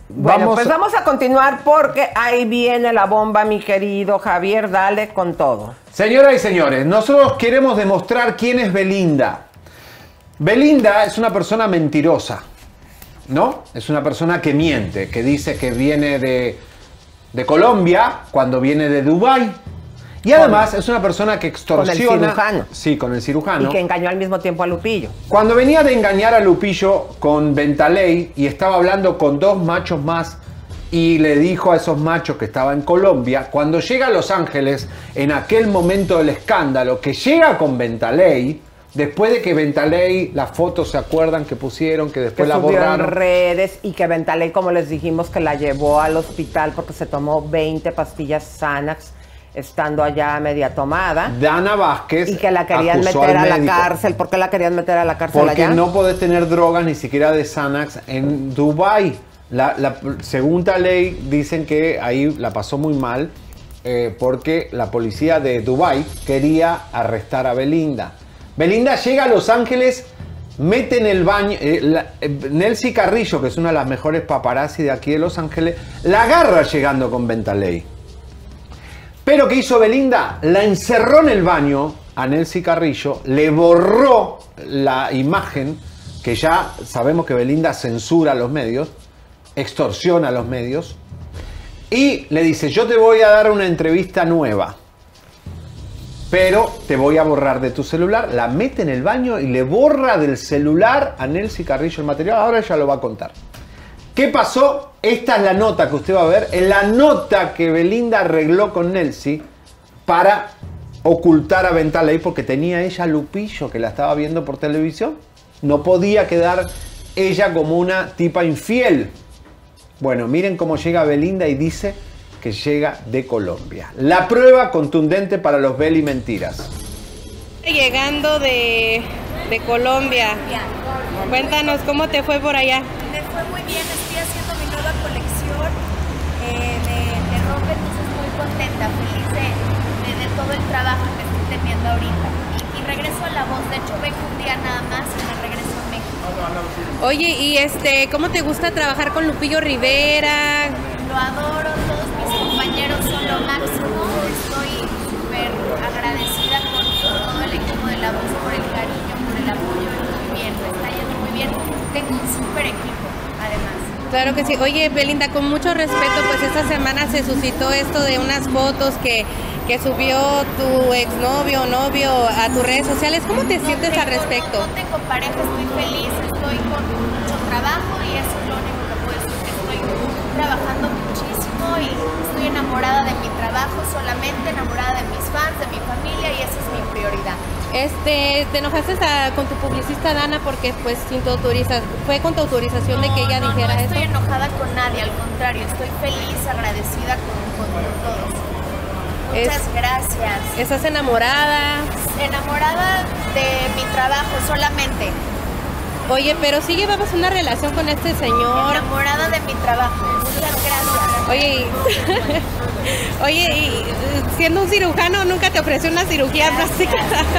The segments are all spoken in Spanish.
Bueno, pues vamos a continuar porque ahí viene la bomba, mi querido Javier. Dale con todo. Señoras y señores, nosotros queremos demostrar quién es Belinda. Belinda es una persona mentirosa, ¿no? Es una persona que miente, que dice que viene de Colombia cuando viene de Dubái. Y además es una persona que extorsiona... Con el cirujano. Sí, con el cirujano. Y que engañó al mismo tiempo a Lupillo. Cuando venía de engañar a Lupillo con Bentaley y estaba hablando con 2 machos más y le dijo a esos machos que estaba en Colombia, cuando llega a Los Ángeles, en aquel momento del escándalo, que llega con Bentaley, después de que Bentaley, las fotos se acuerdan que pusieron, que después que la borraron. En redes y que Bentaley, como les dijimos, que la llevó al hospital porque se tomó 20 pastillas Xanax estando allá media tomada. Dana Vázquez y que la querían meter a la cárcel. ¿Por qué la querían meter a la cárcel porque allá? No podés tener drogas ni siquiera de Xanax en Dubái. Según la ley dicen que ahí la pasó muy mal porque la policía de Dubái quería arrestar a Belinda. Belinda llega a Los Ángeles, mete en el baño, Nelcy Carrillo, que es una de las mejores paparazzi de aquí de Los Ángeles, la agarra llegando con Bentaley. Pero ¿qué hizo Belinda? La encerró en el baño a Nelcy Carrillo, le borró la imagen, que ya sabemos que Belinda censura a los medios, extorsiona a los medios, y le dice, yo te voy a dar una entrevista nueva, pero te voy a borrar de tu celular. La mete en el baño y le borra del celular a Nelcy Carrillo el material. Ahora ella lo va a contar. ¿Qué pasó? Esta es la nota que usted va a ver. En la nota que Belinda arregló con Nelcy para ocultar a Bentaley, porque tenía ella a Lupillo que la estaba viendo por televisión. No podía quedar ella como una tipa infiel. Bueno, miren cómo llega Belinda y dice que llega de Colombia. La prueba contundente para los Beli mentiras. Llegando de Colombia. Cuéntanos, ¿cómo te fue por allá? Me fue muy bien, estoy haciendo mi nueva colección de ropa, entonces muy contenta, feliz de todo el trabajo que estoy teniendo ahorita. Y regreso a La Voz, de hecho vengo un día nada más y me regreso a México. Oye, y ¿cómo te gusta trabajar con Lupillo Rivera? Lo adoro, todos mis compañeros son lo máximo, estoy súper agradecida con todo el equipo de La Voz por el cariño, por el apoyo, muy bien, me está yendo muy bien, tengo un súper equipo además. Claro que sí. Oye, Belinda, con mucho respeto, pues esta semana se suscitó esto de unas fotos que subió tu exnovio o novio a tus redes sociales. ¿Cómo te sientes al respecto? No tengo pareja, estoy feliz, estoy con mucho trabajo y eso es lo único que puedo decir, que estoy trabajando muchísimo y estoy enamorada de mi trabajo, solamente enamorada de mis fans, de mi familia y esa es mi prioridad. ¿Te enojaste con tu publicista Dana porque pues fue con tu autorización de que ella dijera eso? No estoy enojada con nadie, al contrario, estoy feliz, agradecida con todos. Muchas gracias. ¿Estás enamorada? Enamorada de mi trabajo solamente. Oye, pero sí llevabas una relación con este señor. Enamorada de mi trabajo. Muchas gracias. Oye, y siendo un cirujano, ¿nunca te ofreció una cirugía plástica?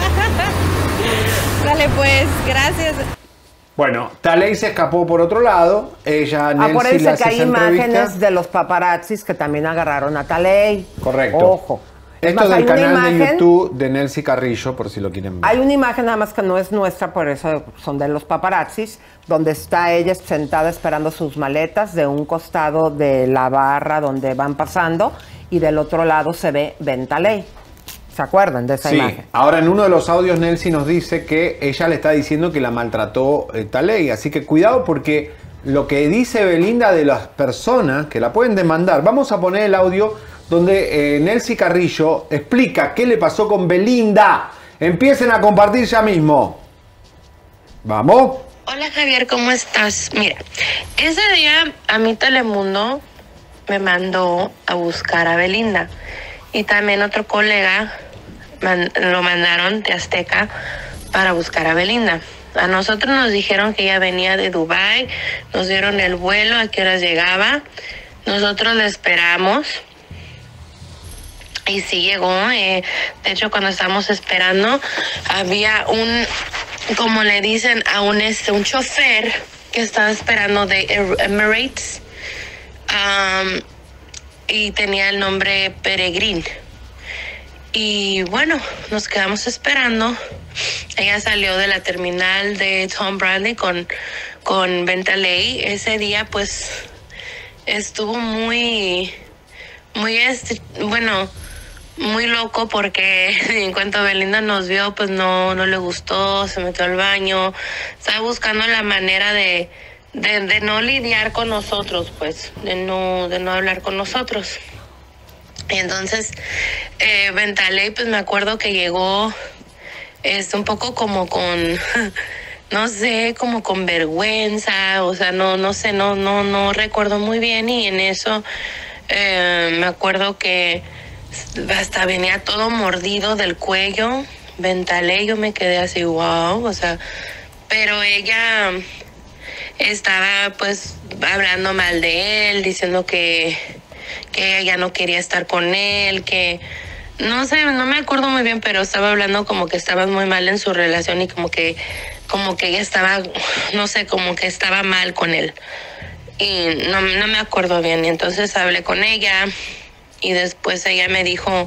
Dale pues, gracias. Bueno, Taley se escapó por otro lado. Ella, Nelcy, acuérdense que hay imágenes de los paparazzis que también agarraron a Taley. Correcto. Ojo. Esto del canal de YouTube de Nelcy Carrillo, por si lo quieren ver. Hay una imagen nada más que no es nuestra, por eso son de los paparazzis, donde está ella sentada esperando sus maletas de un costado de la barra donde van pasando y del otro lado se ve Bentaley. ¿Se acuerdan de esa imagen? Ahora en uno de los audios Nelcy nos dice que ella le está diciendo que la maltrató Taley, así que cuidado porque lo que dice Belinda de las personas que la pueden demandar, vamos a poner el audio donde Nelcy Carrillo explica qué le pasó con Belinda. Empiecen a compartir ya mismo. ¿Vamos? Hola Javier, ¿cómo estás? Mira, ese día a mí Telemundo me mandó a buscar a Belinda y también otro colega lo mandaron de Azteca para buscar a Belinda. A nosotros nos dijeron que ella venía de Dubái, nos dieron el vuelo, a qué horas llegaba. Nosotros la esperamos. Y sí llegó, de hecho cuando estábamos esperando había como le dicen a un chofer que estaba esperando de Emirates y tenía el nombre Peregrín. Y bueno, nos quedamos esperando. Ella salió de la terminal de Tom Bradley con Bentaley. Ese día pues estuvo muy loco porque en cuanto Belinda nos vio pues no le gustó, se metió al baño, estaba buscando la manera de no lidiar con nosotros, pues, de no hablar con nosotros. Y entonces Bentaley, pues me acuerdo que llegó un poco como con, no sé, como con vergüenza, o sea, no sé, no recuerdo muy bien, y en eso me acuerdo que hasta venía todo mordido del cuello. Bentaley, yo me quedé así, wow, o sea, pero ella estaba pues hablando mal de él, diciendo que ella ya no quería estar con él, que no sé, no me acuerdo muy bien, pero estaba hablando como que estaban muy mal en su relación y como que ella estaba, no sé, como que estaba mal con él. Y no me acuerdo bien. Y entonces hablé con ella y después ella me dijo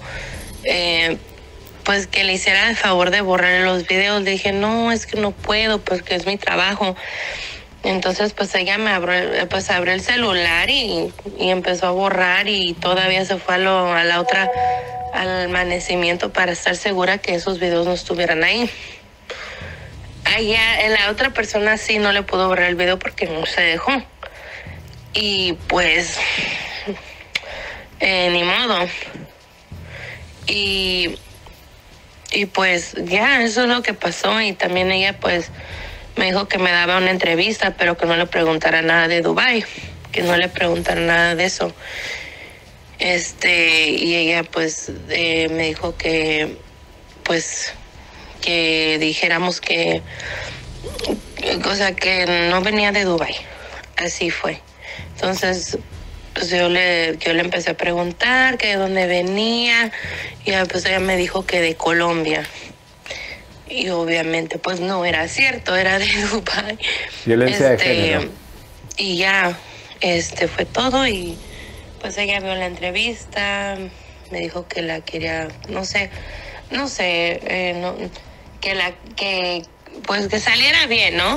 pues que le hiciera el favor de borrar los videos. Le dije, no, es que no puedo porque es mi trabajo. Entonces pues ella abrió el celular y empezó a borrar, y todavía se fue al amanecimiento para estar segura que esos videos no estuvieran ahí. Allá la otra persona sí no le pudo borrar el video porque no se dejó. Y pues ni modo. Y pues ya, eso es lo que pasó. Y también ella pues me dijo que me daba una entrevista, pero que no le preguntara nada de Dubái, que no le preguntara nada de eso. Y ella pues me dijo que pues que dijéramos que, o sea, que no venía de Dubái. Así fue. Entonces pues yo le empecé a preguntar que de dónde venía, y pues ella me dijo que de Colombia. Y obviamente pues no era cierto, era de Dubái. Violencia de género. Y ya, fue todo. Y pues ella vio la entrevista, me dijo que la quería, pues que saliera bien, ¿no?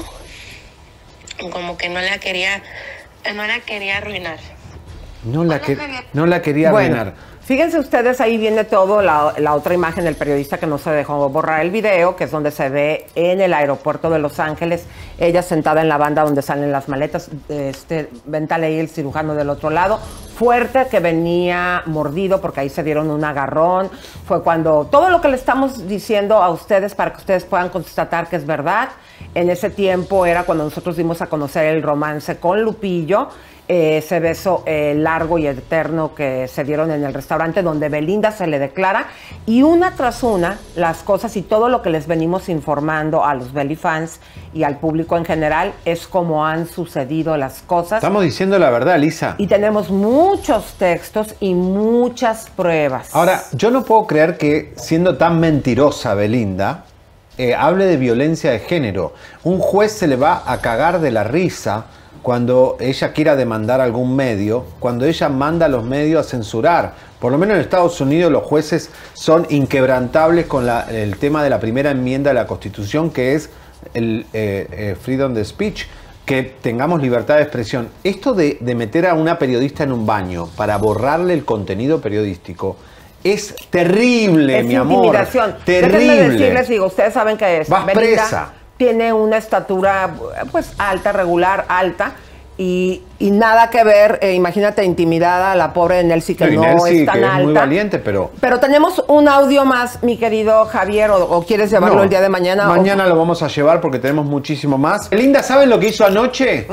Como que no la quería arruinar. No la quería arruinar. Fíjense ustedes, ahí viene todo, la otra imagen del periodista que no se dejó borrar el video, que es donde se ve en el aeropuerto de Los Ángeles, ella sentada en la banda donde salen las maletas, Bentaley, el cirujano, del otro lado, fuerte, que venía mordido porque ahí se dieron un agarrón. Fue cuando todo lo que le estamos diciendo a ustedes, para que ustedes puedan constatar que es verdad, en ese tiempo era cuando nosotros dimos a conocer el romance con Lupillo, ese beso largo y eterno que se dieron en el restaurante, donde Belinda se le declara, y una tras una las cosas y todo lo que les venimos informando a los Beli fans y al público en general es como han sucedido las cosas. Estamos diciendo la verdad, Lisa. Y tenemos muchos textos y muchas pruebas. Ahora, yo no puedo creer que, siendo tan mentirosa Belinda, hable de violencia de género. Un juez se le va a cagar de la risa cuando ella quiera demandar algún medio, cuando ella manda a los medios a censurar. Por lo menos en Estados Unidos los jueces son inquebrantables con el tema de la primera enmienda de la Constitución, que es el freedom of speech, que tengamos libertad de expresión. Esto de meter a una periodista en un baño para borrarle el contenido periodístico es terrible, mi amor. Es intimidación. Terrible. Déjenme decirles, digo, ustedes saben que es. Vas Belinda presa. Tiene una estatura, pues, alta, regular, alta, y nada que ver, imagínate, intimidada a la pobre Nelsie, que no Nelsie, es tan que alta. Es muy valiente, pero tenemos un audio más, mi querido Javier, o quieres llevarlo el día de mañana. Mañana lo vamos a llevar porque tenemos muchísimo más. Belinda, ¿sabes lo que hizo anoche?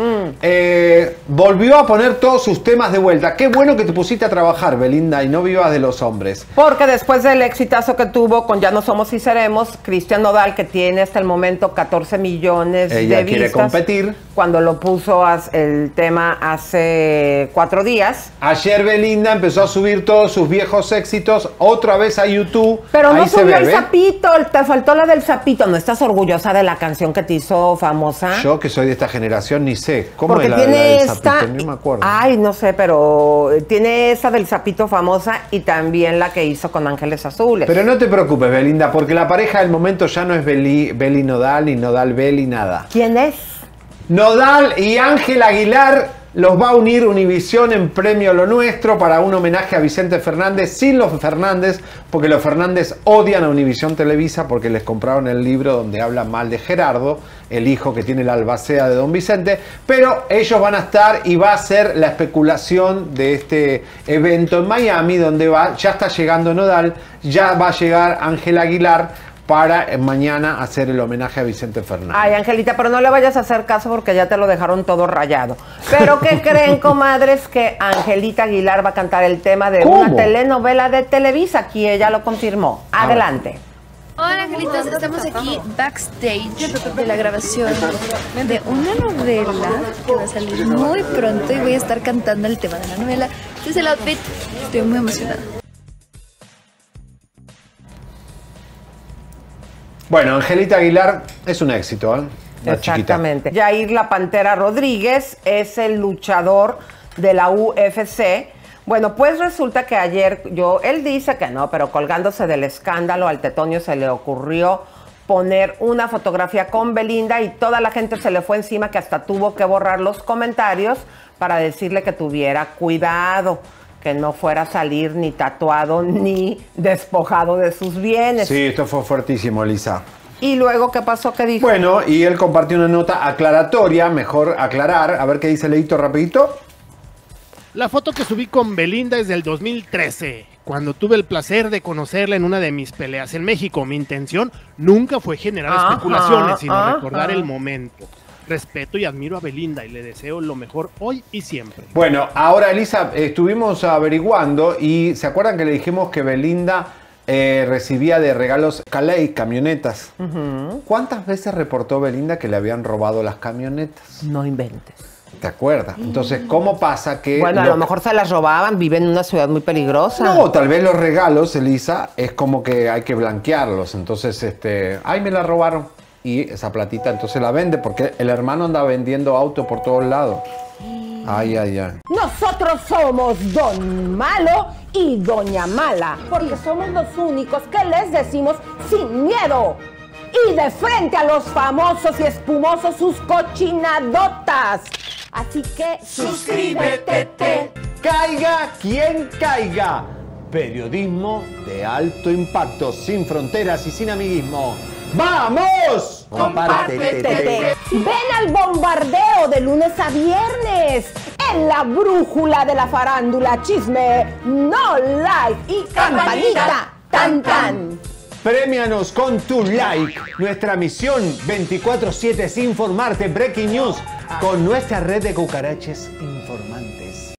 Volvió a poner todos sus temas de vuelta. Qué bueno que te pusiste a trabajar, Belinda, y no vivas de los hombres. Porque después del exitazo que tuvo con Ya no somos y seremos, Cristian Nodal, que tiene hasta el momento 14 millones de vistas. Ella quiere competir. Cuando lo puso el tema Belinda hace 4 días. Ayer Belinda empezó a subir todos sus viejos éxitos otra vez a YouTube. Pero no Ahí se subió ve, el ¿ve? sapito, te faltó la del sapito. ¿No estás orgullosa de la canción que te hizo famosa? Yo que soy de esta generación ni sé. ¿Cómo Porque es la tiene del esta... sapito? Ni me acuerdo. Ay, no sé, pero tiene esa del sapito famosa y también la que hizo con Ángeles Azules. Pero no te preocupes, Belinda, porque la pareja del momento ya no es Beli Nodal, ni Nodal Beli, nada. ¿Quién es? Nodal y Ángel Aguilar los va a unir Univisión en Premio Lo Nuestro para un homenaje a Vicente Fernández sin los Fernández, porque los Fernández odian a Univisión Televisa porque les compraron el libro donde habla mal de Gerardo, el hijo que tiene la albacea de Don Vicente, pero ellos van a estar y va a ser la especulación de este evento en Miami, donde ya está llegando Nodal, ya va a llegar Ángel Aguilar para mañana hacer el homenaje a Vicente Fernández. Ay, Angelita, pero no le vayas a hacer caso porque ya te lo dejaron todo rayado. ¿Pero qué creen, comadres? Que Angelita Aguilar va a cantar el tema de ¿Cómo? una telenovela de Televisa. Aquí ella lo confirmó. Adelante. Hola angelitos, estamos aquí backstage de la grabación de una novela que va a salir muy pronto y voy a estar cantando el tema de la novela. Este es el outfit, estoy muy emocionada. Bueno, Angelita Aguilar es un éxito, ¿eh? Una Exactamente. Yair La Pantera Rodríguez es el luchador de la UFC. Bueno, pues resulta que ayer, él dice que no, pero colgándose del escándalo, al Tetonio se le ocurrió poner una fotografía con Belinda y toda la gente se le fue encima, que hasta tuvo que borrar los comentarios para decirle que tuviera cuidado, que no fuera a salir ni tatuado ni despojado de sus bienes. Sí, esto fue fuertísimo, Lisa. ¿Y luego qué pasó? ¿Qué dijo? Bueno, y él compartió una nota aclaratoria, mejor aclarar, a ver qué dice Leito rapidito. La foto que subí con Belinda es del 2013, cuando tuve el placer de conocerla en una de mis peleas en México. Mi intención nunca fue generar especulaciones, sino recordar el momento. Respeto y admiro a Belinda y le deseo lo mejor hoy y siempre. Bueno, ahora Elisa, estuvimos averiguando y ¿se acuerdan que le dijimos que Belinda recibía de regalos Calais, camionetas? ¿Cuántas veces reportó Belinda que le habían robado las camionetas? No inventes. ¿Te acuerdas? Entonces, ¿cómo pasa que... Bueno, a lo mejor se las robaban, viven en una ciudad muy peligrosa. No, tal vez los regalos, Elisa, es como que hay que blanquearlos. Entonces, ay, me la robaron. Y esa platita entonces la vende porque el hermano anda vendiendo autos por todos lados. Ay, ay, ay. Nosotros somos Don Malo y Doña Mala, porque somos los únicos que les decimos sin miedo y de frente a los famosos y espumosos sus cochinadotas. Así que suscríbete. Caiga quien caiga. Periodismo de alto impacto, sin fronteras y sin amiguismo. ¡Vamos! Compártete. Ven al bombardeo de lunes a viernes en la brújula de la farándula, chisme, no like y campanita, tan tan. Premianos con tu like. Nuestra misión 24/7 es informarte. Breaking News con nuestra red de cucaraches informantes.